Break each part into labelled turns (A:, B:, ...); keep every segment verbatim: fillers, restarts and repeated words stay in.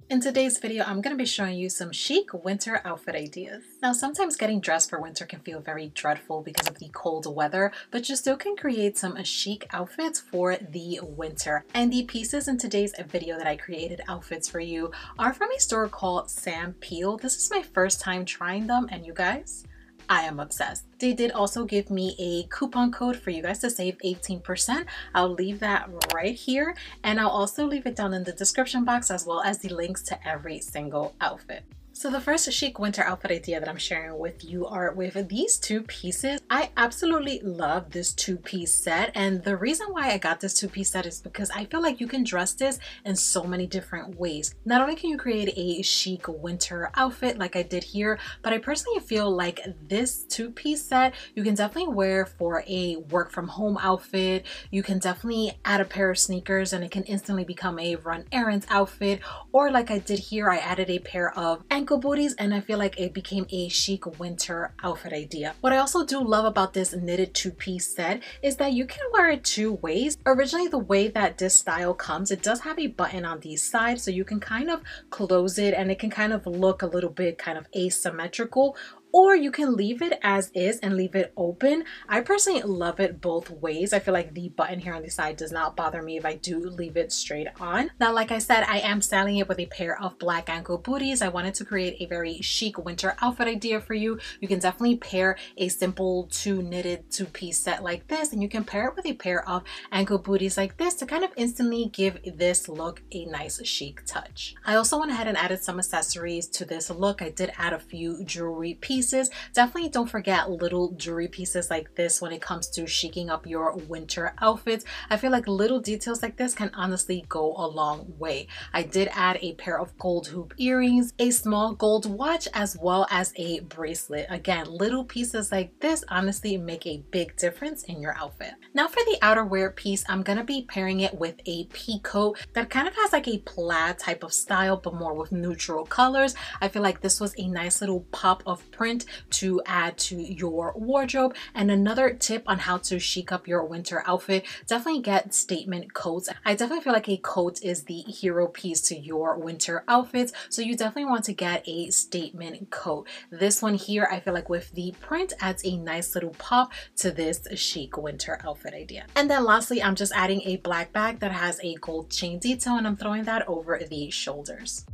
A: In today's video, I'm going to be showing you some chic winter outfit ideas. Now, sometimes getting dressed for winter can feel very dreadful because of the cold weather, but you still can create some chic outfits for the winter. And the pieces in today's video that I created outfits for you are from a store called Sam Peel. This is my first time trying them, and you guys, I am obsessed. They did also give me a coupon code for you guys to save eighteen percent. I'll leave that right here, and I'll also leave it down in the description box as well as the links to every single outfit. So the first chic winter outfit idea that I'm sharing with you are with these two pieces. I absolutely love this two-piece set, and the reason why I got this two-piece set is because I feel like you can dress this in so many different ways. Not only can you create a chic winter outfit like I did here, but I personally feel like this two-piece set you can definitely wear for a work from home outfit. You can definitely add a pair of sneakers and it can instantly become a run errands outfit, or like I did here, I added a pair of ankle booties and I feel like it became a chic winter outfit idea. What I also do love about this knitted two-piece set is that you can wear it two ways. Originally, the way that this style comes, it does have a button on the side, so you can kind of close it and it can kind of look a little bit kind of asymmetrical, or you can leave it as is and leave it open. I personally love it both ways. I feel like the button here on the side does not bother me if I do leave it straight on. Now, like I said, I am styling it with a pair of black ankle booties. I wanted to create a very chic winter outfit idea for you. You can definitely pair a simple two knitted two-piece set like this, and you can pair it with a pair of ankle booties like this to kind of instantly give this look a nice chic touch. I also went ahead and added some accessories to this look. I did add a few jewelry pieces. Definitely don't forget little jewelry pieces like this when it comes to chiking up your winter outfits. I feel like little details like this can honestly go a long way. I did add a pair of gold hoop earrings, a small gold watch, as well as a bracelet. Again, little pieces like this honestly make a big difference in your outfit. Now for the outerwear piece, I'm gonna be pairing it with a peacoat that kind of has like a plaid type of style, but more with neutral colors. I feel like this was a nice little pop of print to add to your wardrobe. And another tip on how to chic up your winter outfit, definitely get statement coats. I definitely feel like a coat is the hero piece to your winter outfits, so you definitely want to get a statement coat. This one here, I feel like with the print adds a nice little pop to this chic winter outfit idea. And then lastly, I'm just adding a black bag that has a gold chain detail, and I'm throwing that over the shoulders.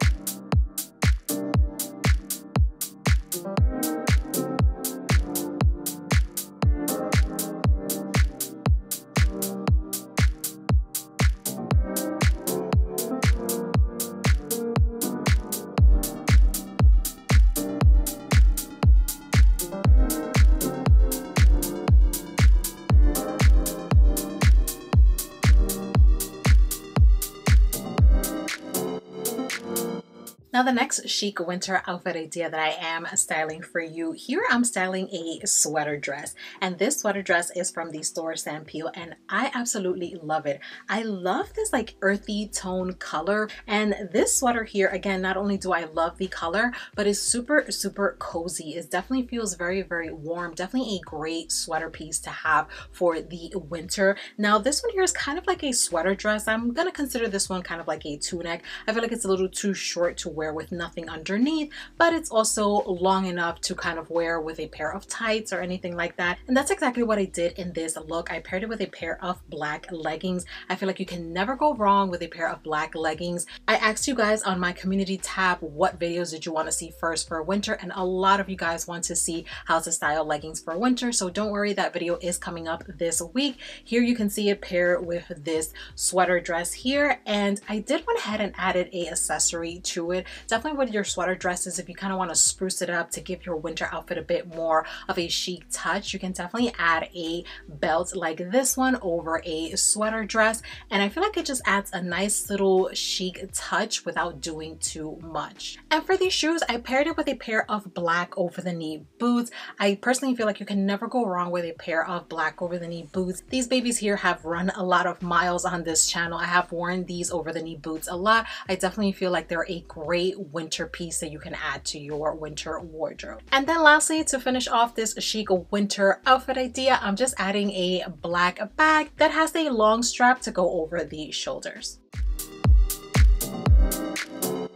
A: Now the next chic winter outfit idea that I am styling for you, here I'm styling a sweater dress, and this sweater dress is from the store Sam Peel, and I absolutely love it. I love this like earthy tone color, and this sweater here, again, not only do I love the color, but it's super super cozy. It definitely feels very very warm. Definitely a great sweater piece to have for the winter. Now this one here is kind of like a sweater dress. I'm gonna consider this one kind of like a tunic. I feel like it's a little too short to wear with nothing underneath, but it's also long enough to kind of wear with a pair of tights or anything like that. And that's exactly what I did in this look. I paired it with a pair of black leggings. I feel like you can never go wrong with a pair of black leggings. I asked you guys on my community tab what videos did you want to see first for winter, and a lot of you guys want to see how to style leggings for winter, so don't worry, that video is coming up this week. Here you can see it paired with this sweater dress here, and I did went ahead and added a accessory to it. Definitely with your sweater dresses, if you kind of want to spruce it up to give your winter outfit a bit more of a chic touch, you can definitely add a belt like this one over a sweater dress, and I feel like it just adds a nice little chic touch without doing too much. And for these shoes, I paired it with a pair of black over the knee boots. I personally feel like you can never go wrong with a pair of black over the knee boots. These babies here have run a lot of miles on this channel. I have worn these over the knee boots a lot. I definitely feel like they're a great winter piece that you can add to your winter wardrobe. And then lastly, to finish off this chic winter outfit idea, I'm just adding a black bag that has a long strap to go over the shoulders.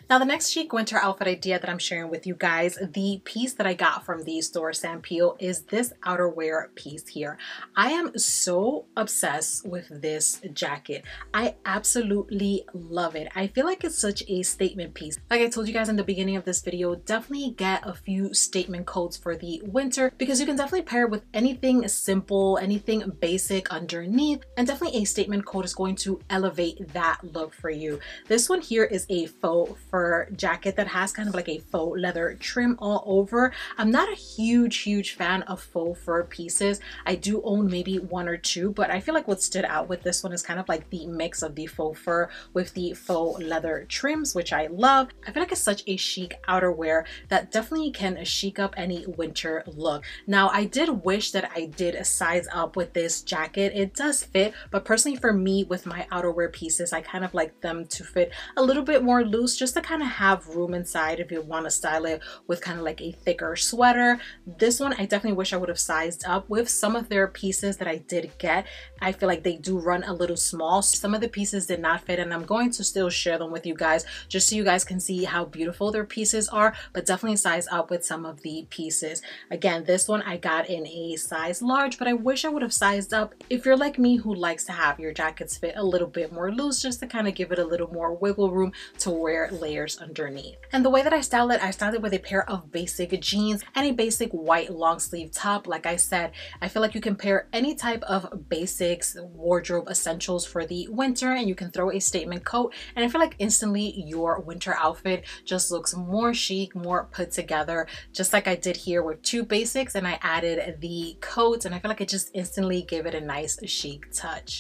A: Now the next chic winter outfit idea that I'm sharing with you guys, the piece that I got from the store Sampeel, is this outerwear piece here. I am so obsessed with this jacket. I absolutely love it. I feel like it's such a statement piece. Like I told you guys in the beginning of this video, definitely get a few statement coats for the winter because you can definitely pair it with anything simple, anything basic underneath, and definitely a statement coat is going to elevate that look for you. This one here is a faux fur jacket that has kind of like a faux leather trim all over. I'm not a huge, huge fan of faux fur pieces. I do own maybe one or two, but I feel like what stood out with this one is kind of like the mix of the faux fur with the faux leather trims, which I love. I feel like it's such a chic outerwear that definitely can chic up any winter look. Now, I did wish that I did size up with this jacket. It does fit, but personally for me with my outerwear pieces, I kind of like them to fit a little bit more loose just to kind of have room inside if you want to style it with kind of like a thicker sweater. This one, I definitely wish I would have sized up. With some of their pieces that I did get, I feel like they do run a little small. Some of the pieces did not fit, and I'm going to still share them with you guys just so you guys can see how beautiful their pieces are, but definitely size up with some of the pieces. Again, this one I got in a size large, but I wish I would have sized up. If you're like me who likes to have your jackets fit a little bit more loose just to kind of give it a little more wiggle room to wear layers underneath. And the way that I style it, I styled it with a pair of basic jeans and a basic white long sleeve top. Like I said, I feel like you can pair any type of basics, wardrobe essentials for the winter, and you can throw a statement coat, and I feel like instantly your winter outfit just looks more chic, more put together, just like I did here with two basics and I added the coats, and I feel like it just instantly gave it a nice chic touch.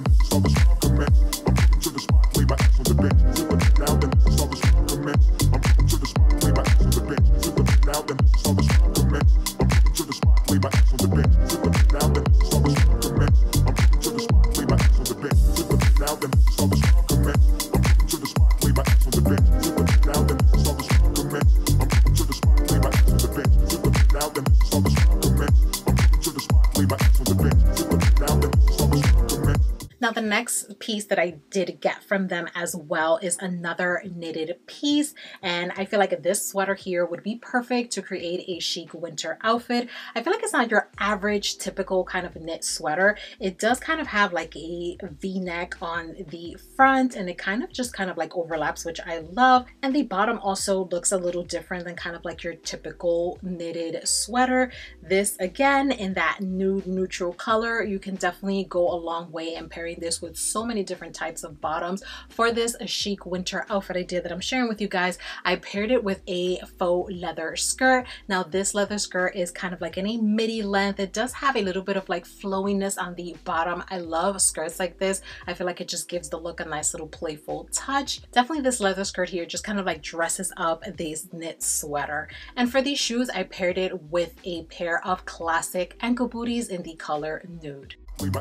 A: Now the next piece that I did get from them as well is another knitted piece, and I feel like this sweater here would be perfect to create a chic winter outfit. I feel like it's not your average typical kind of knit sweater. It does kind of have like a V-neck on the front, and it kind of just kind of like overlaps, which I love, and the bottom also looks a little different than kind of like your typical knitted sweater. This again in that nude neutral color, you can definitely go a long way in pairing this with so many different types of bottoms. For this a chic winter outfit idea that I'm sharing with you guys, I paired it with a faux leather skirt. Now this leather skirt is kind of like in a midi length. It does have a little bit of like flowiness on the bottom. I love skirts like this. I feel like it just gives the look a nice little playful touch. Definitely this leather skirt here just kind of like dresses up this knit sweater. And for these shoes, I paired it with a pair of classic ankle booties in the color nude.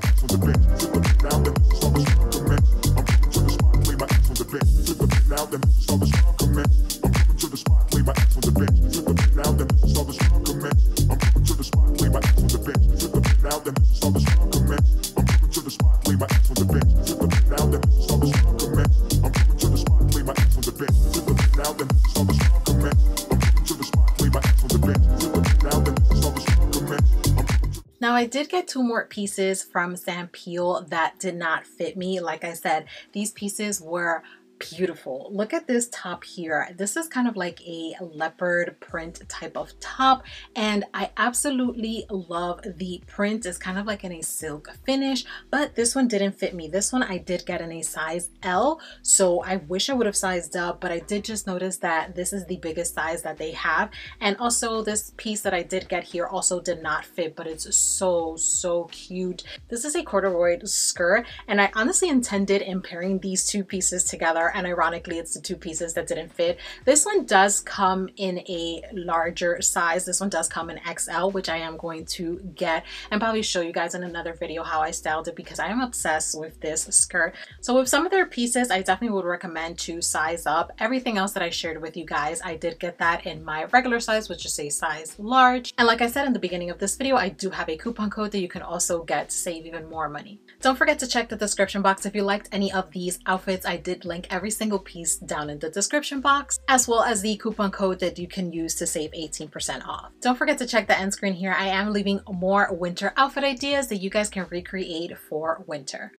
A: Now I did get two more pieces from Sampeel that did not fit me. Like I said, these pieces were beautiful. Look at this top here. This is kind of like a leopard print type of top, and I absolutely love the print. It's kind of like in a silk finish, but this one didn't fit me. This one I did get in a size L, so I wish I would have sized up, but I did just notice that this is the biggest size that they have. And also this piece that I did get here also did not fit, but it's so so cute. This is a corduroy skirt, and I honestly intended in pairing these two pieces together, and ironically it's the two pieces that didn't fit. This one does come in a larger size. This one does come in X L, which I am going to get and probably show you guys in another video how I styled it, because I am obsessed with this skirt. So with some of their pieces, I definitely would recommend to size up. Everything else that I shared with you guys, I did get that in my regular size, which is a size large. And like I said in the beginning of this video, I do have a coupon code that you can also get to save even more money. Don't forget to check the description box if you liked any of these outfits. I did link every single piece down in the description box, as well as the coupon code that you can use to save eighteen percent off. Don't forget to check the end screen here. I am leaving more winter outfit ideas that you guys can recreate for winter.